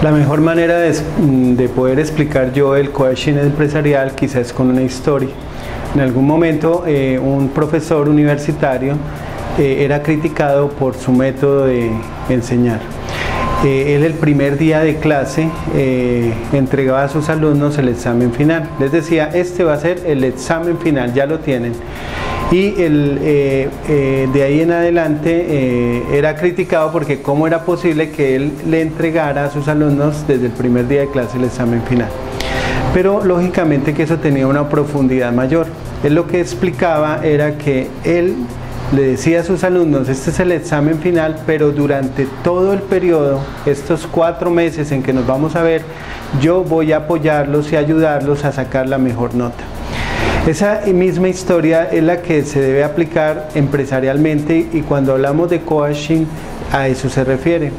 La mejor manera de poder explicar yo el coaching empresarial quizás es con una historia. En algún momento un profesor universitario era criticado por su método de enseñar. Él el primer día de clase entregaba a sus alumnos el examen final. Les decía, este va a ser el examen final, ya lo tienen. Y de ahí en adelante era criticado porque cómo era posible que él le entregara a sus alumnos desde el primer día de clase el examen final. Pero lógicamente que eso tenía una profundidad mayor. Él lo que explicaba era que él le decía a sus alumnos, este es el examen final, pero durante todo el periodo, estos 4 meses en que nos vamos a ver, yo voy a apoyarlos y ayudarlos a sacar la mejor nota. Esa misma historia es la que se debe aplicar empresarialmente y cuando hablamos de coaching, a eso se refiere.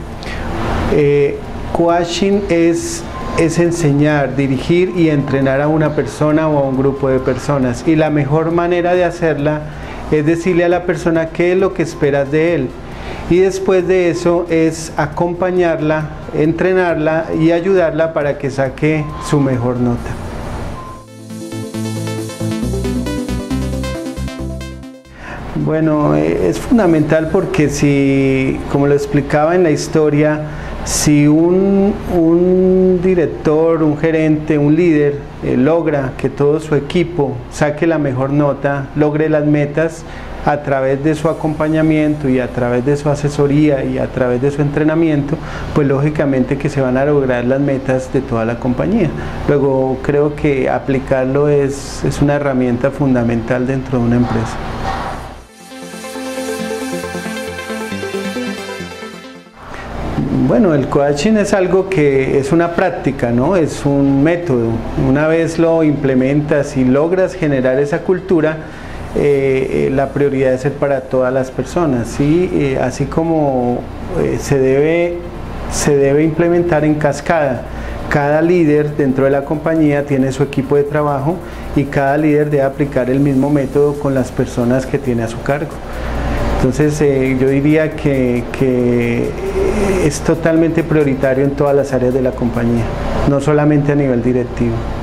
Coaching es enseñar, dirigir y entrenar a una persona o a un grupo de personas, y la mejor manera de hacerla es decirle a la persona qué es lo que esperas de él, y después de eso es acompañarla, entrenarla y ayudarla para que saque su mejor nota. Bueno, es fundamental porque si, como lo explicaba en la historia, si un director, un gerente, un líder logra que todo su equipo saque la mejor nota, logre las metas a través de su acompañamiento y a través de su asesoría y a través de su entrenamiento, pues lógicamente que se van a lograr las metas de toda la compañía. Luego creo que aplicarlo es una herramienta fundamental dentro de una empresa. Bueno, el coaching es algo que es una práctica, ¿no? Es un método. Una vez lo implementas y logras generar esa cultura, la prioridad es ser para todas las personas, ¿sí? Así como se debe implementar en cascada. Cada líder dentro de la compañía tiene su equipo de trabajo y cada líder debe aplicar el mismo método con las personas que tiene a su cargo. Entonces yo diría que es totalmente prioritario en todas las áreas de la compañía, no solamente a nivel directivo.